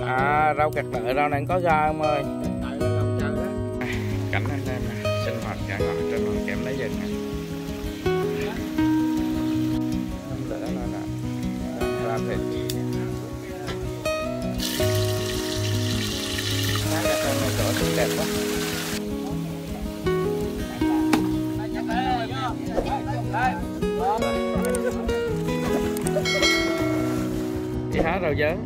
À, rau kẹt đợi rau này có ra không ơi? Cảnh anh em sinh hoạt cả ngọt trên hoàn kém lấy rừng nè. Năm lửa là ra thịt. Cái này chỗ đẹp quá. Đi hái rau dớn.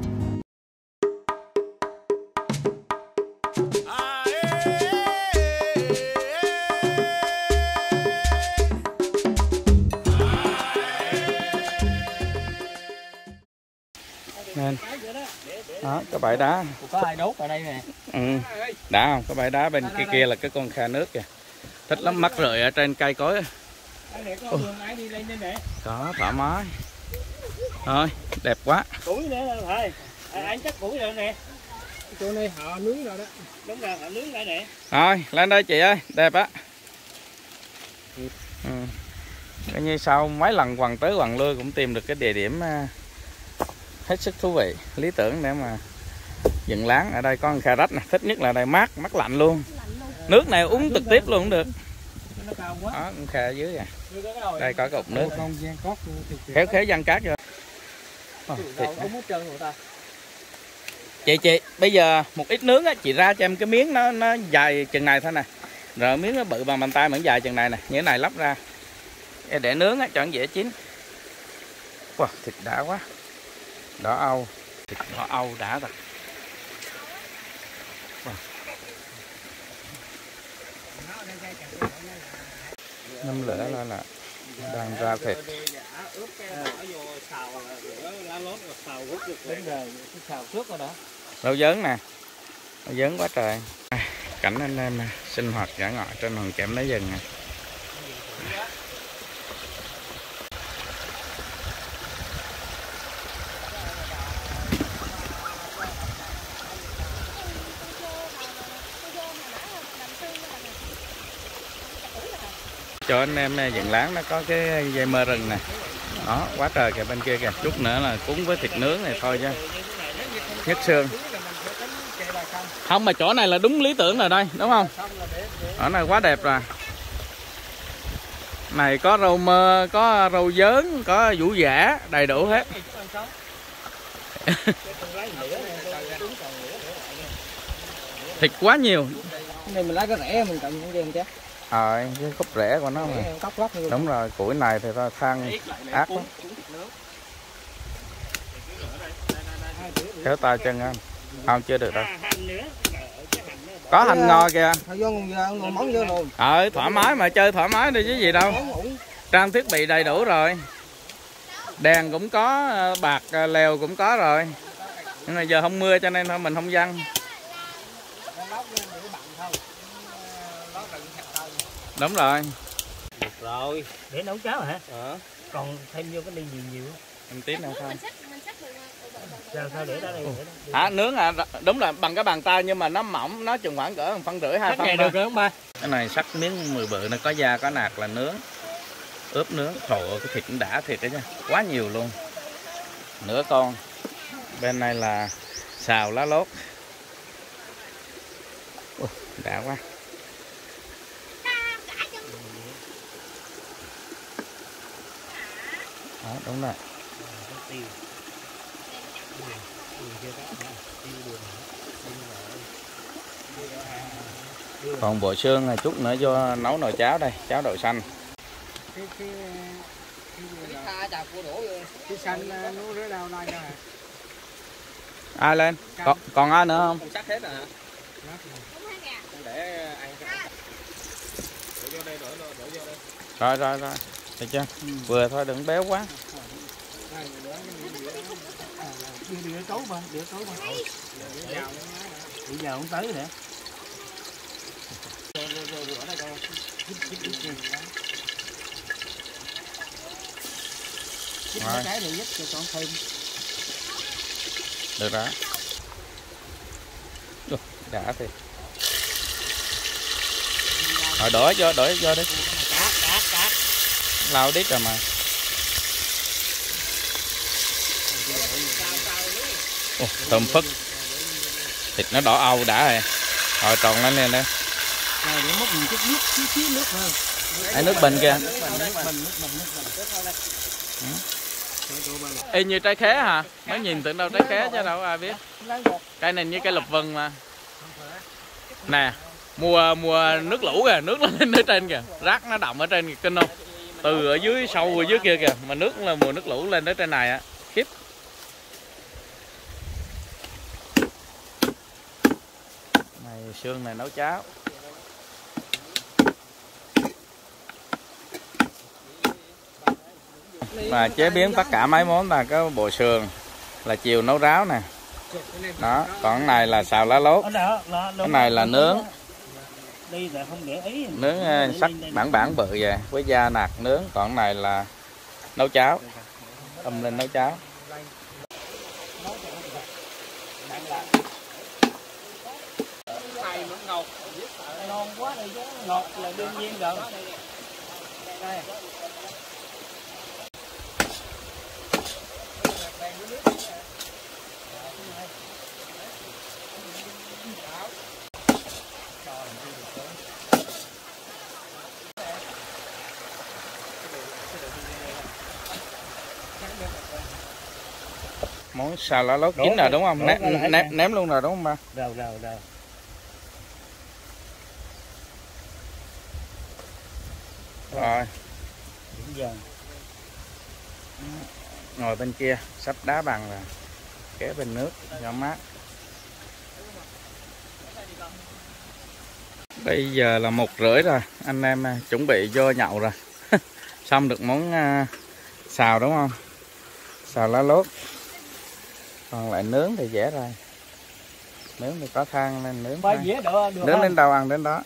Nên đó, cái bãi đá có ai đốt ở đây nè. Đã không? Cái bãi đá bên kia là cái con kha nước kìa, thích lắm, mắc rời ở trên cây cối. Có thoải mái thôi, đẹp quá. Củi nữa thôi, anh chắc củi rồi nè. Chỗ này họ nướng rồi đó. Đúng rồi, họ nướng lại nè. Thôi lên đây chị ơi, đẹp á. Coi như sau mấy lần quằn tới quằn lui cũng tìm được cái địa điểm hết sức thú vị, lý tưởng để mà dựng láng. Ở đây có con kha rách nè, thích nhất là đây mát lạnh luôn. Nước này uống trực tiếp luôn cũng được. Đó, con kha ở dưới kìa. Đây có cục nước. Khéo giăng cát rồi. Chị bây giờ một ít nướng á, chị ra cho em cái miếng nó dài chừng này thôi nè. Rồi miếng nó bự bằng bàn tay mà dài chừng này nè, như thế này lắp ra. Để nướng á cho nó dễ chín. Wow, thịt đã quá. Đỏ âu, thịt đỏ âu đã thật. Wow. Năm lửa là đang ra thịt. Rau dớn nè, rau dớn quá trời. Cảnh anh em sinh hoạt dã ngoại trên hòn kẽm lấy rừng nè. Cho anh em dựng láng nó có cái dây mơ rừng nè. Đó, quá trời kìa, bên kia kìa, chút nữa là cuốn với thịt nướng này thôi chứ. Nhất xương. Không, mà chỗ này là đúng lý tưởng rồi đây, đúng không? Ở này quá đẹp rồi. Này có rau mơ, có rau dớn, có vũ giả, đầy đủ hết. Thịt quá nhiều. Này mình lấy cái rẻ mình cầm những gì chứ. Cái khúc rễ của nó mà. Đúng rồi, củi này thì ta than ác lắm. Kéo tay chân anh. Không, chưa được đâu. Có hành ngò kìa. Thoải mái mà, chơi thoải mái đi chứ gì đâu. Trang thiết bị đầy đủ rồi. Đèn cũng có, bạc lèo cũng có rồi. Nhưng mà giờ không mưa cho nên thôi mình không văng. Đúng rồi. Được rồi, để nấu cháo hả? Còn thêm vô cái ly nhiều. Em tí nữa thôi. Sao để đó đây? Nướng đúng là bằng cái bàn tay nhưng mà nó mỏng, nó chừng khoảng cỡ 1,5 phân 2 phân. Được rồi không ba? Cái này sắc miếng 10 bự, nó có da có nạc là nướng. Ướp nướng, trời ơi, cái thịt cũng đã thịt đấy nha, quá nhiều luôn. Nửa con. Bên này là xào lá lốt. Đã quá. Đó, đúng rồi. Còn bộ xương này chút nữa vô nấu nồi cháo đây, cháo đậu xanh. Ai lên? Còn ai nữa không? Sắc hết rồi hả? Rồi. Được chưa? Vừa thôi, đừng béo quá. Đĩa cấu ba. Bây giờ không tới nữa. Rồi. Cái này giúp cho con thêm. Được đó. Đã thì. Rồi đổ vô đi. Cắt. Lau đít rồi mà. Thơm phức. Thịt nó đỏ au đã rồi. Rồi tròn lên lên đây. Rồi để múc một chút nước, xíu nước thôi. Cái nước bình kìa. Y như trái khế hả? Mới nhìn tưởng đâu trái khế chứ đâu ai biết. Cây này như cây lục vừng mà. Nè, mùa nước lũ kìa, nước lên ở trên kìa, rác nó đọng ở trên kìa, kinh không? Từ ở dưới sâu ở dưới kia kìa, mà nước là mùa nước lũ lên tới trên này á, khiếp. Này xương này nấu cháo. Và chế biến tất cả mấy món là cái bộ sườn là chiều nấu ráo nè. Đó, còn cái này là xào lá lốt. Cái này là nướng. Nướng sắc bản bự vậy với da nạc nướng, còn cái này là nấu cháo. Lên nấu cháo. Ngon quá rồi chứ, ngọt là đương nhiên rồi. Đây. Món xào lá lốt chín rồi đúng không? Ném luôn rồi đúng không ba? Rồi. Rồi. Ngồi bên kia sắp đá bằng rồi, kế bên nước cho mát. Bây giờ là 1:30 rồi, anh em chuẩn bị vô nhậu rồi. Xong được món xào đúng không? Xào lá lốt. Còn lại nướng thì dễ rồi. Nướng thì có than nên nướng. Nướng đến đâu ăn đến đó.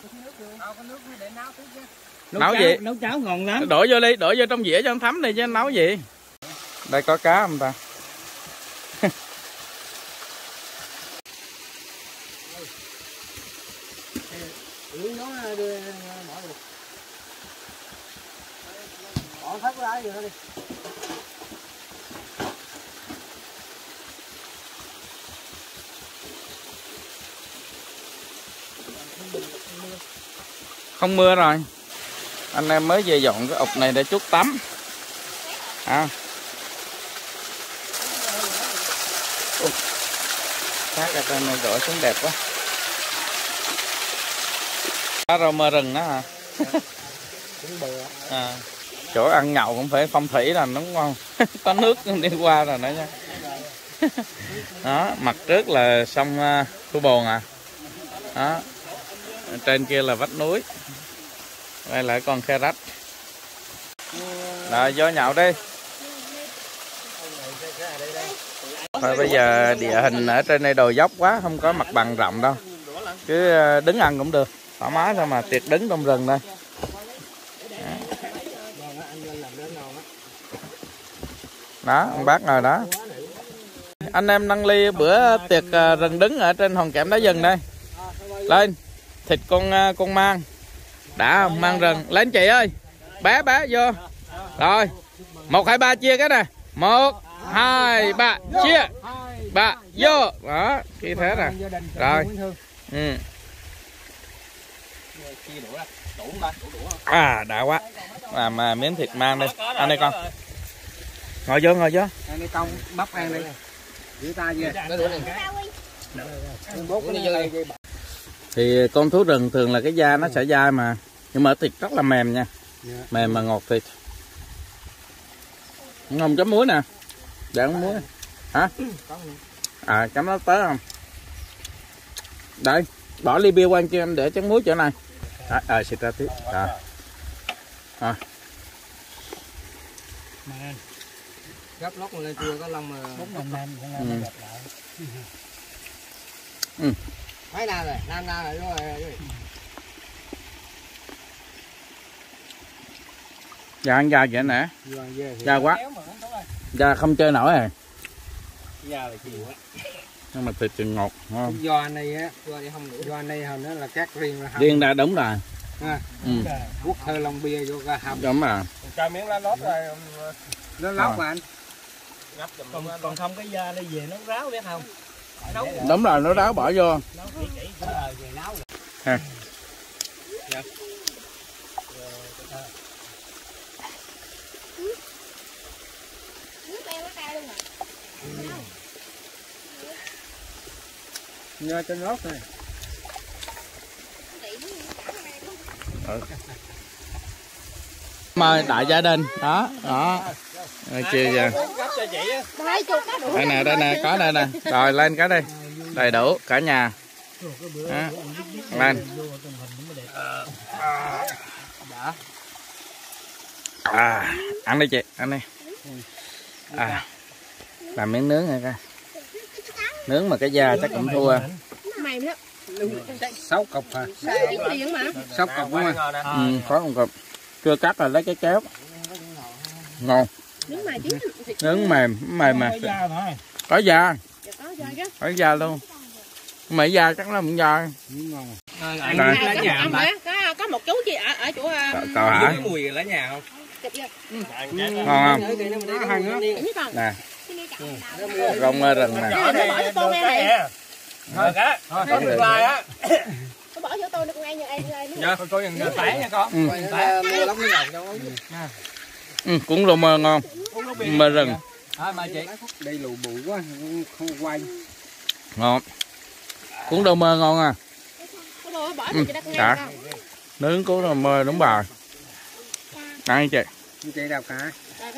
Nấu gì? Nấu cháo ngon lắm. Đổ vô đi, đổ vô trong dĩa cho nó thấm đi chứ nấu gì. Đây có cá không ta? Không mưa rồi. Anh em mới về dọn cái ục này để chút tắm. Khác ở trên này gỡ xuống đẹp quá. Cá rau mơ rừng đó hả? Chỗ ăn nhậu cũng phải phong thủy là đúng không? Có nước đi qua rồi nữa nha. Đó, mặt trước là sông Thu Bồn à. Đó. Trên kia là vách núi. Đây là con khe rách. Rồi vô nhậu đi. Thôi bây giờ địa hình ở trên đây đồi dốc quá, không có mặt bằng rộng đâu. Cứ đứng ăn cũng được, thoải mái thôi mà, tiệc đứng trong rừng đây. Đó, ông bác ngồi đó. Anh em nâng ly bữa tiệc rừng đứng ở trên hòn kẽm đá rừng đây. Lên, thịt con mang. Đã không? Mang rừng. Lên chị ơi. Bé vô. Rồi. 1, 2, 3 chia cái nè. 1, 2, 3 chia. 3 vô. Đó, khi thế nè. Rồi. Đã quá. Mà miếng thịt mang đi. Ăn đây con. Ngồi vô. Ăn đi con, bắp ăn đi. Giữ tay về. Thì con thú rừng thường là cái da nó sẽ dai mà, nhưng mà thịt rất là mềm nha. Mềm mà ngọt thịt. Không chấm muối nè. Để không muối. Hả? Chấm nó tới không? Đây, bỏ ly bia qua cho em để chấm muối chỗ này. Xịt ra tí. Gấp lóc lên chưa có lông mà 4 năm mấy nào rồi, 5 năm rồi rồi. Dạ ăn da vậy nè. Da quá. Da không chơi nổi rồi. Da là chịu á. Nhưng mà thịt thì ngọt không? Giò này á, giò này hồi nó là cắt riêng là hầm. Riêng ra đúng rồi. Quất hơi lông bia vô cả hầm. Đúng rồi. Cho miếng lá lốt rồi. Lá lốt mà anh. Còn không cái da đây về nó ráo biết không? Đúng rồi, nó ráo bỏ vô. Ha. Nhờ trên lót này. Mời đại gia đình đó đó chia ra đây nè có đây nè rồi lên cái đây đầy đủ cả nhà đó. Lên ăn đi chị ăn đi làm miếng nướng này coi nướng mà cái da chắc cũng thua mềm lắm 6 cục hả? 6 cục đúng không? Có một cục chưa cắt rồi lấy cái kéo ngon nướng mềm mà có da có da luôn mày da chắc là không da có một chú chị ở chỗ cậu hả Mùi lá nhà không? ngon không nè rong rừng nè Rồi cá. Rồi có đường lai á. Có bỏ vô tôi được ngay như ai. Dạ, coi dừng tẻ nha con. Tẻ mua lắm cái ngọt đâu. cũng lô mơ ngon. Mơ rừng. Mà chị. Đây lù bụi quá, không quay. Ngon. Cuốn đô mơ ngon à. Đã. Nướng cuốn đô mơ đúng bà. Ăn chị. Chị đào cá.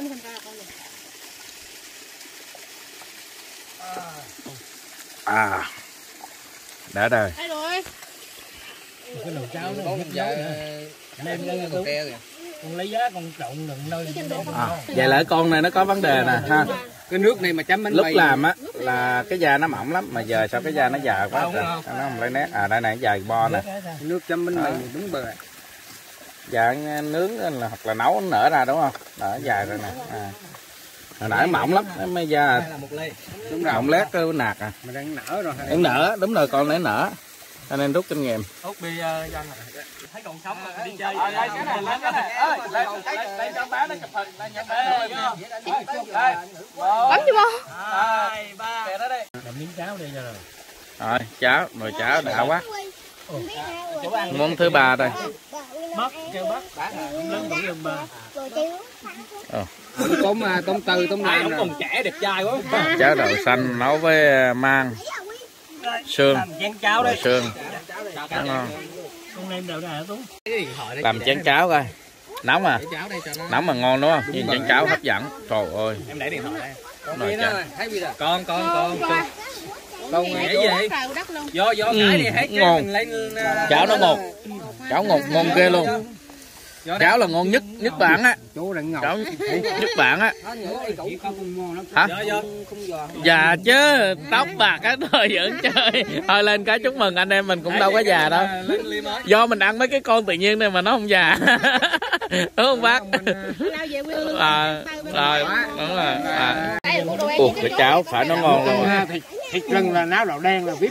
Đã đời. Đây rồi. Cái nồi cháo nó hấp dẫn nữa. Đem lên con ke kìa. Con lấy giá con trộn đừng nơi. Vậy là con này nó có vấn đề nè ha. Cái nước này mà chấm bánh lúc làm á là cái da nó mỏng lắm mà giờ sao cái da nó dài quá rồi nó không lấy nét đây này dài bo nè nước chấm bánh mì đúng bờ dạ nướng là hoặc là nấu nó nở ra đúng không nở dài rồi nè hồi nãy mỏng lắm mới da đúng rồi mỏng lét cái nạt mà đang nở rồi em nở đúng rồi con để nở cho nên rút kinh nghiệm út đi dân thấy còn sống đi chơi lấy cho bé nó chụp hình lên cho bé bấm chưa bông 2 3 kệ đó đi làm miếng cháo đi rồi cháo nồi cháo đã quá món thứ ba đây bắt kêu bắt lớn tuổi hơn ba tôm từ tôm này còn trẻ đẹp trai quá cháo đậu xanh nấu với mang xương cháo đấy xương ngon làm chén cháo coi nóng à nóng mà ngon đúng không nhìn chén cháo hấp dẫn trời ơi em để điện thoại đây con nghĩ gì do cái này hết ngon cháo nó ngọt cháo ngọt ngon ghê luôn cháo là ngon nhất bản á cháo nhất bản á hả già chứ tóc bạc á thôi vẫn chơi thôi lên cái chúc mừng anh em mình cũng đâu có già đâu do mình ăn mấy cái con tự nhiên này mà nó không già đúng không bác rồi đúng rồi cái cháo phải nó ngon luôn thịt rừng là náo đậu đen là biết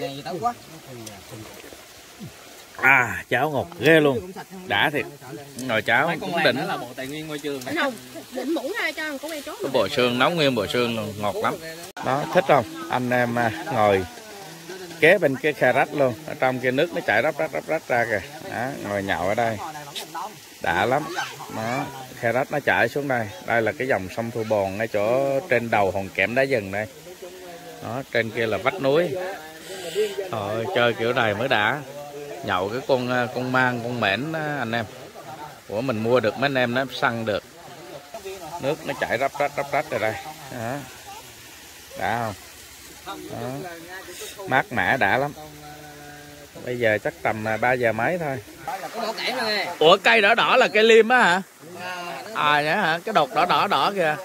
cháo ngọt ghê luôn đã thiệt nồi cháo cũng đỉnh là bộ tài nguyên môi trường định muỗng ra cho con chốt cái bộ xương nấu nguyên bộ xương luôn ngọt lắm đó thích không anh em ngồi kế bên cái khe rách luôn ở trong cái nước nó chảy róc ra kìa đó, ngồi nhậu ở đây đã lắm đó khe rách nó chảy xuống đây đây là cái dòng sông Thu Bồn ngay chỗ trên đầu hòn kẽm đá rừng đây đó trên kia là vách núi chơi kiểu này mới đã nhậu cái con mang con mẻn anh em của mình mua được mấy anh em nó săn được nước nó chảy róc rách rồi đây đó. Đã không đó. Mát mẻ đã lắm bây giờ chắc tầm 3 giờ mấy thôi ủa cây đỏ đỏ là cây liêm á hả vậy hả cái đột đỏ kìa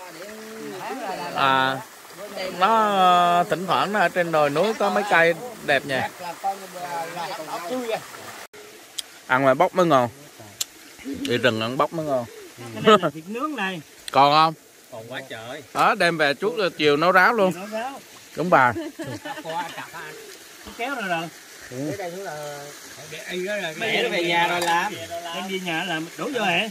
nó thỉnh thoảng nó ở trên đồi núi có mấy cây đẹp nha ăn mà bóc mới ngon đi rừng ăn bóc mới ngon thịt nướng này còn không còn quá trời đó đem về chút chiều nấu ráo luôn đúng bà kéo rồi mẹ nó về nhà rồi làm em đi nhà làm đổ vô hả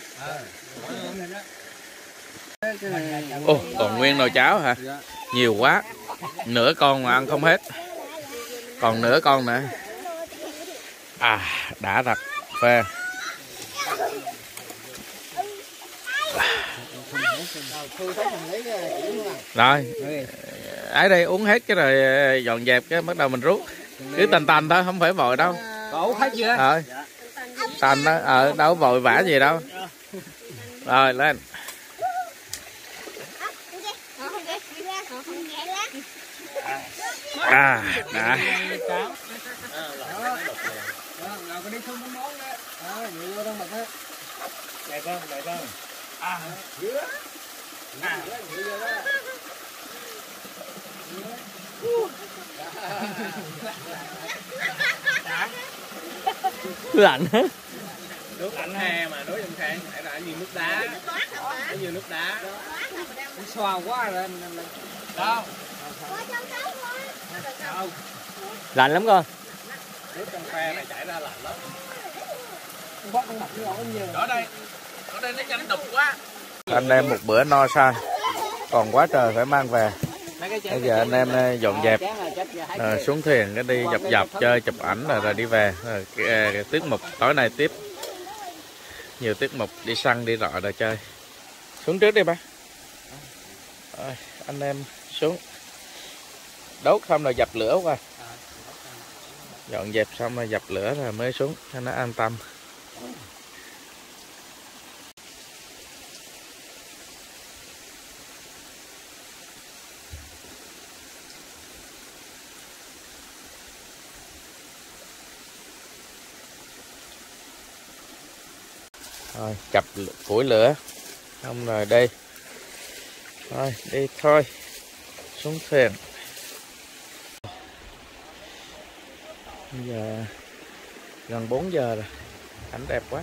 còn nguyên nồi cháo hả nhiều quá nửa con mà ăn không hết Còn nửa con nữa. À, đã thật. Phê. Rồi. Ở đây uống hết cái rồi dọn dẹp cái bắt đầu mình rút. Cứ tành tành thôi, không phải vội đâu. Cậu hết chưa? Tành đó, đâu vội vã gì đâu. Rồi lên. À, đã. Đi xuống cái món đó. Nhiều vô trong mặt đó. Đẹp không? Đẹp không? Dứa. Nhiều vô đó. Lạnh hết. Nước lạnh hè mà đối trong khang phải là nhiều nước đá. Có nhiều nước đá. Nó xoa quá rồi. Đâu? Lạnh lắm con. Nước trong khe này chảy ra lạnh lắm. Ở đây nó nhanh đục quá. Anh em một bữa no say, còn quá trời phải mang về. Bây giờ anh em dọn dẹp xuống thuyền cái đi dọc dọc chơi chụp ảnh rồi đi về. Tiết mục tối nay tiếp nhiều tiết mục, đi săn đi rọi rồi chơi. Xuống trước đi ba. Rồi, anh em xuống đốt xong rồi dập lửa qua, dọn dẹp xong rồi dập lửa rồi mới xuống cho nó an tâm. Rồi chập củi lửa xong rồi đi, thôi đi thôi, xuống thuyền. Bây giờ gần 4 giờ rồi, cảnh đẹp quá.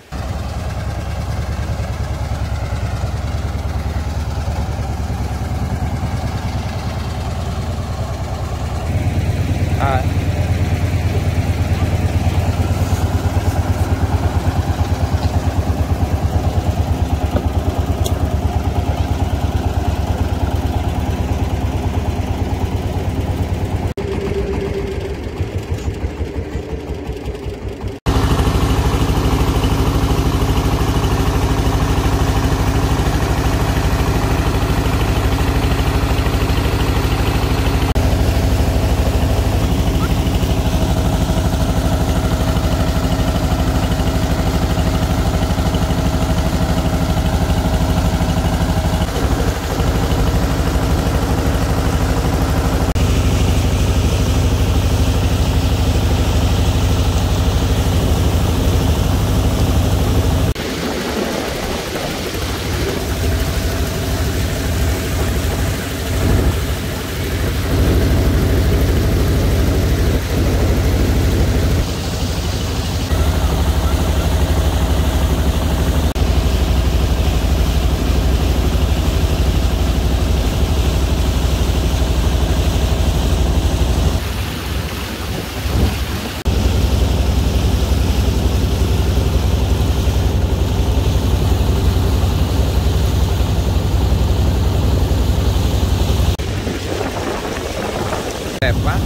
Đẹp quá.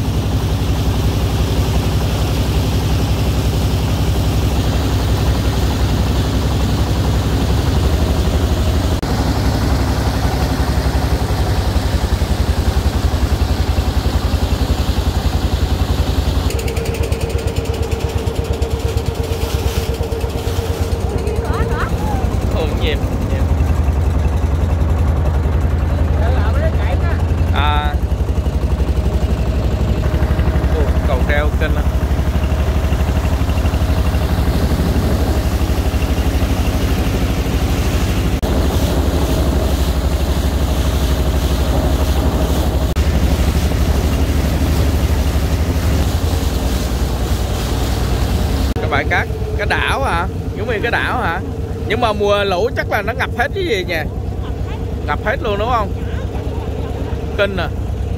Bãi cát, cái đảo hả? Giống như cái đảo hả? Nhưng mà mùa lũ chắc là nó ngập hết cái gì nha. Ngập hết luôn đúng không? Kinh nè.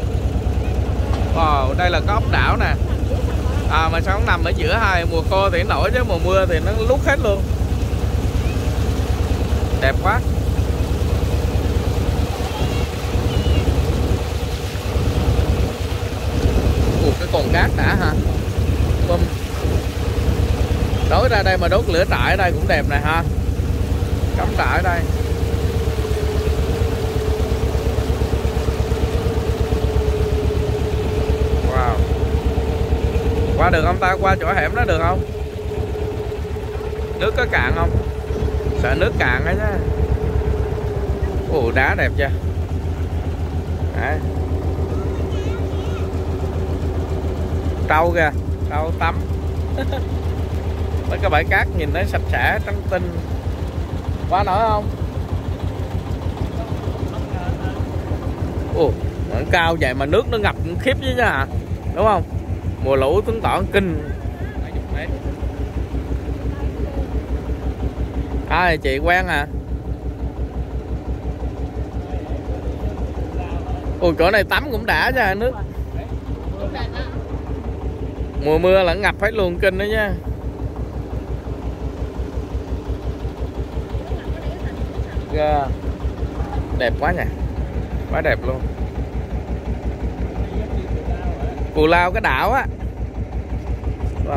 Wow, đây là có ốc đảo nè. Mà sao nó nằm ở giữa hai, mùa khô thì nổi chứ mùa mưa thì nó lút hết luôn. Đẹp quá. Cái cồn cát đã ha. Bum. Đối ra đây mà đốt lửa trại ở đây cũng đẹp này ha. Cắm trại ở đây. Wow. Qua được không ta? Qua chỗ hẻm đó được không? Nước có cạn không? Sợ nước cạn ấy chứ. Ồ, đá đẹp chưa? Đấy. Trâu kìa, trâu tắm. Mấy cái bãi cát nhìn thấy sạch sẽ trắng tinh. Qua nổi không? Ồ, cao vậy mà nước nó ngập khiếp chứ hả? Đúng không? Mùa lũ chứng tỏ kinh. Ai chị quen à? Ôi chỗ này tắm cũng đã ra nước. Mùa mưa là ngập hết luôn kinh đó nha. Yeah. Đẹp quá nha. Quá đẹp luôn. Cù Lao cái đảo á. Wow.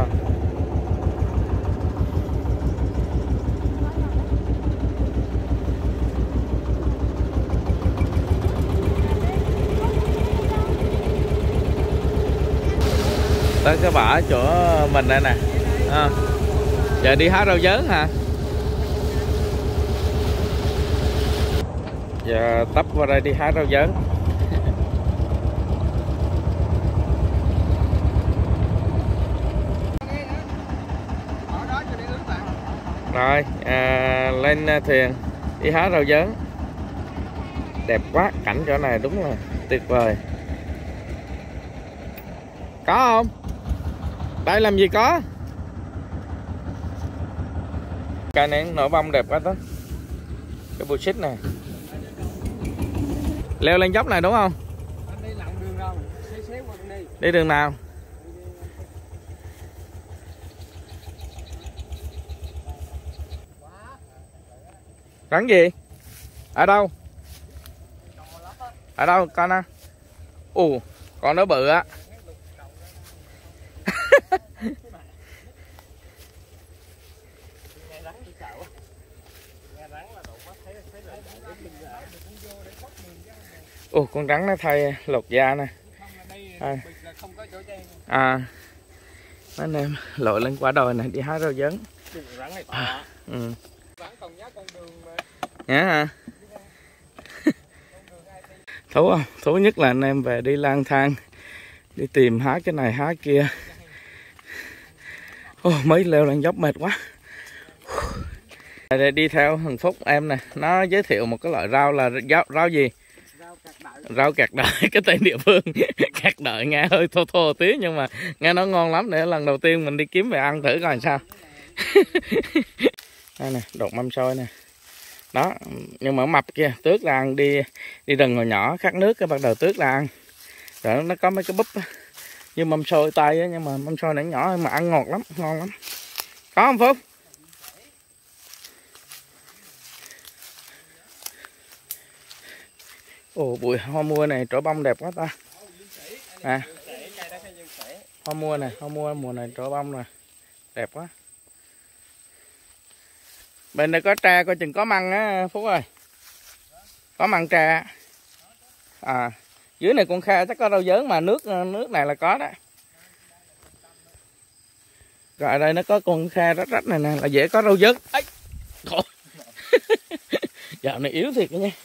Tới cái bãi chỗ mình đây nè. À. Giờ đi hái rau dớn hả? Giờ tấp qua đây đi hái rau dớn. Rồi lên thuyền đi hái rau dớn. Đẹp quá, cảnh chỗ này đúng là tuyệt vời. Có không? Đây làm gì có? Cây này nổi bông đẹp quá đó. Cái bù xít này. Leo lên dốc này đúng không? Đi đường nào? Rắn gì? Ở đâu? Ở đâu con á? Ồ, con nó bự á. Ồ, con rắn nó thay lột da nè. Anh em lội lên quả đồi này đi hái rau dớn. Ừ. Nhá hả? Thú không? Thú nhất là anh em về đi lang thang, đi tìm hái cái này hái kia. Mấy leo lên dốc mệt quá. Đây đi theo thằng Phúc em nè, nó giới thiệu một cái loại rau là rau gì? Rau cạc đợi. Cái tên địa phương cạc đợi nghe hơi thô thô tí nhưng mà nghe nó ngon lắm. Để lần đầu tiên mình đi kiếm về ăn thử coi sao. Đây nè, đột mâm xôi nè. Đó, nhưng mà mập kia tước ra ăn, đi rừng hồi nhỏ khát nước cái bắt đầu tước ra ăn. Rồi nó có mấy cái búp như mâm xôi tay á, nhưng mà mâm xôi này nhỏ mà ăn ngọt lắm, ngon lắm. Có không Phúc? Ồ, bụi hoa mua này trổ bông đẹp quá ta. À, hoa mua này, hoa mua mùa này trổ bông nè, đẹp quá. Bên đây có tre, coi chừng có măng á Phúc ơi. Có măng tre. À, dưới này con khe chắc có rau dớn mà nước này là có đó. Rồi ở đây nó có con khe rách rách này nè là dễ có rau dớn. Ấy. Thôi. Dạo này yếu thiệt nha.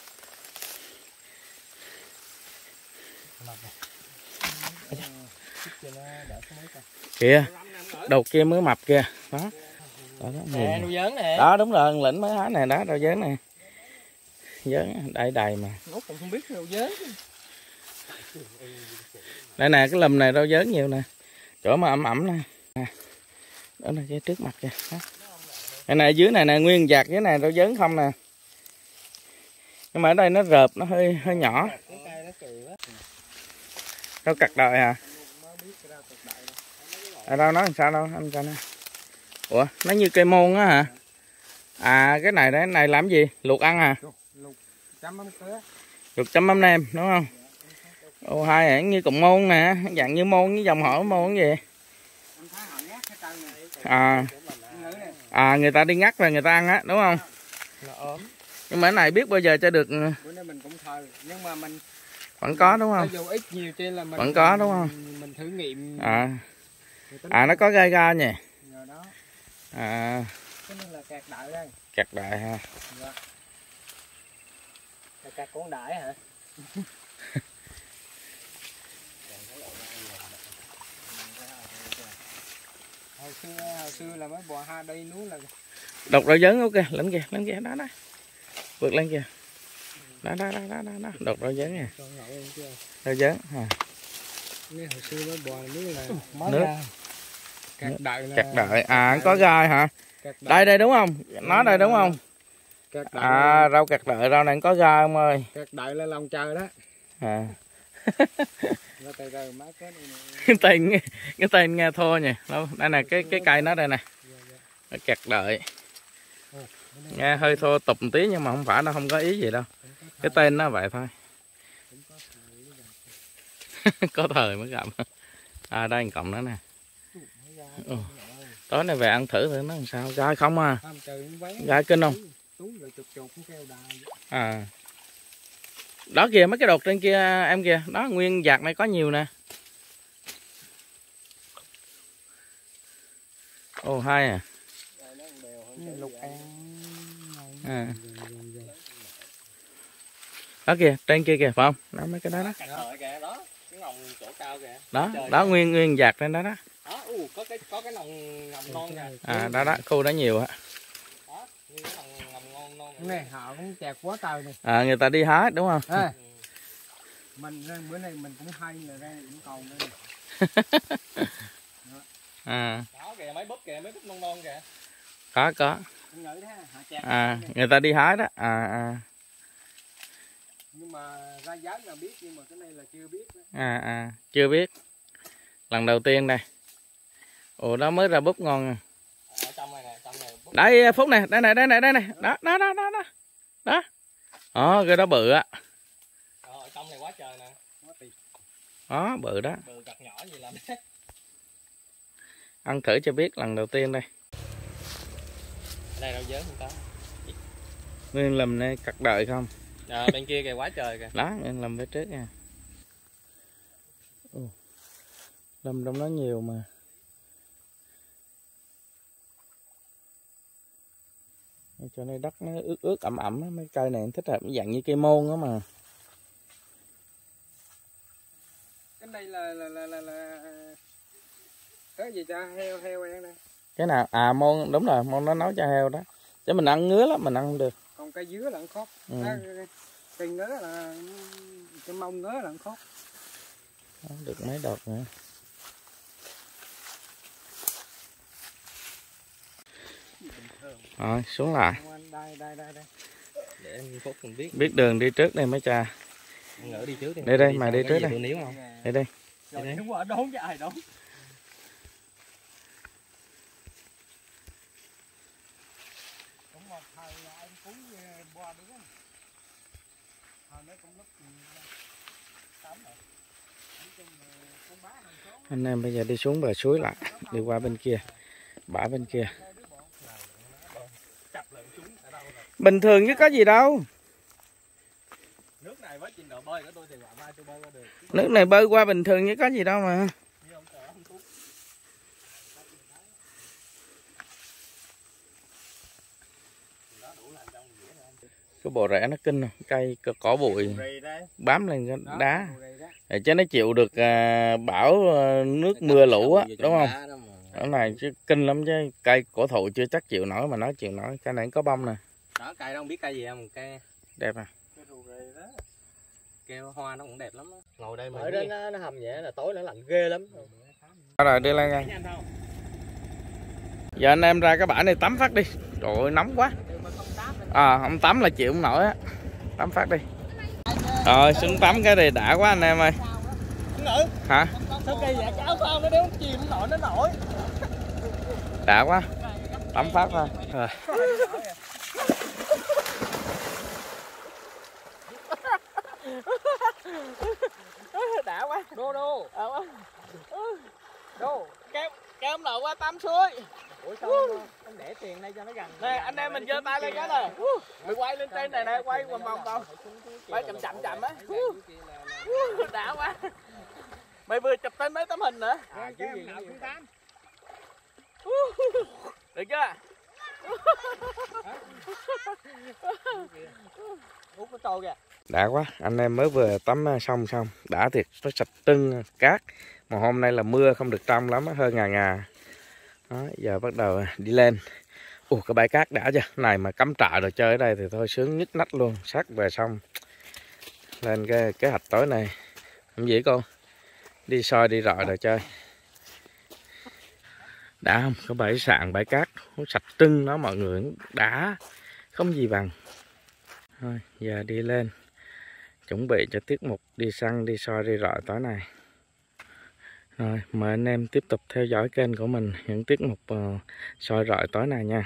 Kìa, đầu kia mới mập kìa. Đó. Nè, rau dớn nè. Đó đúng rồi, lĩnh mới hái này đó, rau dớn nè. Dớn đầy đầy mà. Ngốc còn không biết rau dớn. Đây nè, cái lùm này rau dớn nhiều nè. Chỗ mà ẩm ẩm nè. Đó là cái trước mặt kìa. Đó. Cái này dưới này nè, nguyên vạt dưới này rau dớn không nè. Nhưng mà ở đây nó rợp, nó hơi nhỏ. Rau cạc đợi à? Ở đâu nói làm sao đâu anh cho nó. Ủa, nó như cây môn á hả? À cái này đấy, này làm gì? Luộc ăn à? Luộc chấm mắm nem đúng không? Ô hai hả? Như cụm môn nè, dạng như môn với dòng hỏi môn cái gì? À người ta đi ngắt rồi người ta ăn á đúng không? Nó ốm. Nhưng mà cái này biết bao giờ cho được. Bữa nay mình cũng thờ nhưng mà mình vẫn có đúng không? dù ít nhiều trên là mình vẫn có đúng không? Mình thử nghiệm. Nó có gai ga nha. Rồi đó. Cái này là kẹt đại đây. Kẹt đại ha. Dạ. Là kẹt con đại hả? Hồi xưa là mấy bò ha đây núi là độc rau dớn ok lên kìa đó đó vượt lên kìa đó độc rau dớn nè rau dớn ha. Hồi xưa mấy bò núi là nước kẹt đợi có gai hả? Đây đúng không? Nó đây đúng không? Rau kẹt đợi rau này có gai ông ơi. Kẹt đợi là lòng trời đó. Cái tên nghe thô nhỉ. Đây nè cái cây nó đây nè. Kẹt đợi. Nghe hơi thô tục một tí nhưng mà không phải đâu, không có ý gì đâu. Cái tên nó vậy thôi. Có thời mới gặp. Đây cọng nữa nè. Tối nay về ăn thử nó làm sao. Gai không à? Gai kinh không? Đó kìa mấy cái đột trên kia em kìa. Đó nguyên vạt này có nhiều nè. Ồ hai à. Đó kìa trên kia kìa phải không? Đó mấy cái đó đó. Đó nguyên vạt trên đó đó. Có cái nòng non kìa. Đó khu đó nhiều á. Này họ cũng chẹt quá trời này. Người ta đi hái đúng không? Mình bữa nay mình cũng hay là ra cũng còn đây. Đó kìa mấy búp non kìa. Có. Người ta đi hái đó. Nhưng mà ra giá là biết nhưng mà cái này là chưa biết đó. Chưa biết. Lần đầu tiên đây. Ồ đó mới ra búp ngon à. Ở trong này búp. Đây Phúc này, đây này. Đó. Cái đó bự á. Ở trong này quá trời nè. Đó bự đó. Bự cặp nhỏ gì làm. Ăn thử cho biết lần đầu tiên đây. Đây đâu dớn không có. Nguyên lùm này cắt đợi không? Bên kia kìa quá trời kìa. Đó, nguyên lùm phía trước nha. Lùm trong đó nhiều mà. Cho nên đất nó ướt ẩm ẩm, mấy cây này thích hợp dạng như cây môn đó mà. Cái này là cái gì cho heo ăn nè. Cái nào? Môn đúng rồi, môn nó nấu cho heo đó. Chứ mình ăn ngứa lắm, mình ăn không được. Còn cây dứa là ăn khóc. Cây ngứa là cái mông ngứa là ăn khóc. Được mấy đợt nữa. Rồi xuống lại. Đây. Để em Phúc mình biết đường đi trước đây mấy cha. Ngỡ đi trước đi. Đây mày đi trước đây. Đây. Rồi đúng rồi, đốn chứ ai đốn. Cũng một thời là anh cũng bò đúng không? Hồi nó cũng lúc tắm rồi. Anh em bây giờ đi xuống bờ suối lại, đi qua bên kia, bãi bên kia. Bình thường chứ có gì đâu. Nước này với trình độ bơi của tôi thì mai tôi bơi qua được. Nước này bơi qua bình thường chứ có gì đâu mà. Cái bộ rễ nó kinh, cây cỏ bụi bám lên cái đá để cho nó chịu được bão nước mưa lũ á, đúng không? Cái này chứ kinh lắm chứ, cây cổ thụ chưa chắc chịu nổi mà nó chịu nổi. Cây này có bông nè. Đó, cây đó không biết cây gì không, cây đẹp à. Cây hoa nó cũng đẹp lắm đó. Ngồi đây mà ở đó nó hầm nhẹ là tối nó lạnh ghê lắm. Rồi đi lên nha. Giờ anh em ra cái bãi này tắm phát đi. Trời ơi nóng quá. Không tắm là chịu không nổi á. Tắm phát đi. Rồi xuống tắm cái này đã quá anh em ơi. Hả? Sao cây dạ cháu sao nó đéo chìm nổi nó nổi. Đã quá. Tắm phát thôi. Rồi. đã quá. Đô đô. Đô. Kéo ông nội qua tắm suối. Ủa sao không để tiền đây cho nó gần. Nè anh em mình giơ tay lên cái nè. Mày quay lên trên này nè, quay vòng vòng tao. Quay chậm á. Đã quá. Mày vừa chụp tới mấy tấm hình nữa. Chứ gì nào thứ 8. Được chưa? Út nó trôi kìa. Đã quá, anh em mới vừa tắm xong đã thiệt, nó sạch tưng cát. Mà hôm nay là mưa không được trong lắm, hơi ngà ngà. Đó, giờ bắt đầu đi lên. Ủa cái bãi cát đã chưa? Này mà cắm trại rồi chơi ở đây thì thôi sướng nhức nách luôn. Sát về xong lên cái kế hoạch tối này. Không gì cô? Đi soi đi rọi rồi chơi. Đã không? Có bãi sạn, bãi cát nó sạch tưng đó mọi người, đã không gì bằng. Thôi giờ đi lên chuẩn bị cho tiết mục đi săn đi soi đi rọi tối nay. Rồi mời anh em tiếp tục theo dõi kênh của mình những tiết mục soi rọi tối nay nha.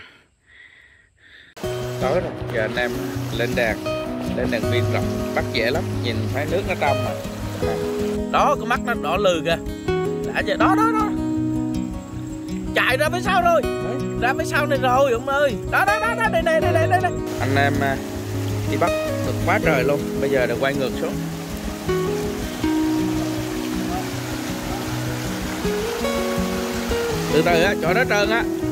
Tối rồi giờ anh em lên đèn pin rộng bắt dễ lắm, nhìn thấy nước nó trong mà. Đó cái mắt nó đỏ lừ kìa. Đã giờ đó chạy ra phía sau rồi, ra phía sau này rồi ông ơi. Đó đây. Anh em đi bắt được quá trời luôn, bây giờ được quay ngược xuống. Từ từ á, chỗ đó trơn á.